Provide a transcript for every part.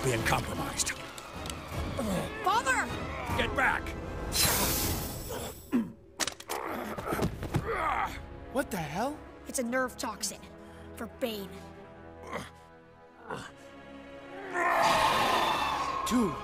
being compromised. Father! Get back! What the hell? It's a nerve toxin. For Bane. Dude.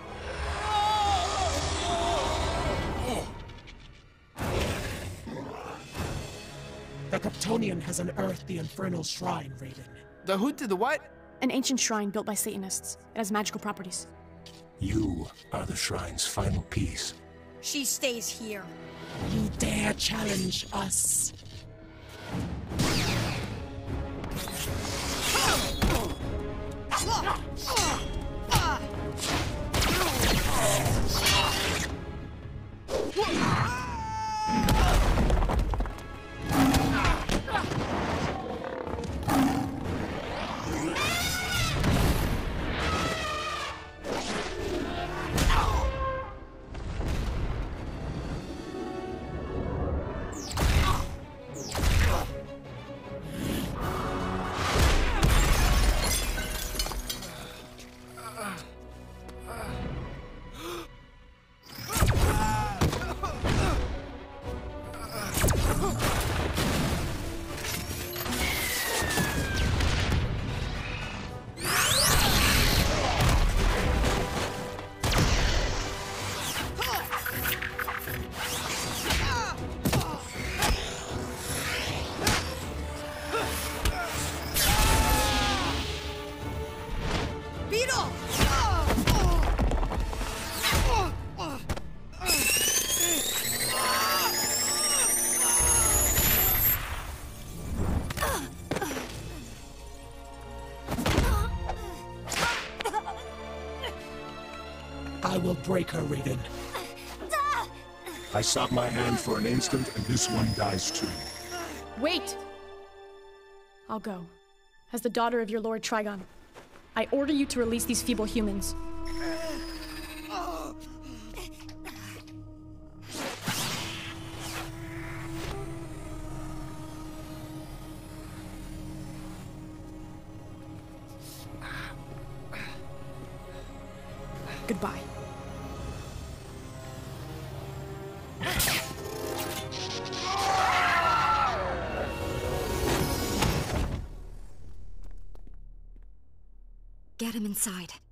The Kryptonian has unearthed the Infernal Shrine, Raiden. The who did the what? An ancient shrine built by Satanists. It has magical properties. You are the Shrine's final piece. She stays here. You dare challenge us? I will break her, Raiden. I stop my hand for an instant, and this one dies too. Wait! I'll go. As the daughter of your Lord Trigon, I order you to release these feeble humans. Goodbye. Get him inside.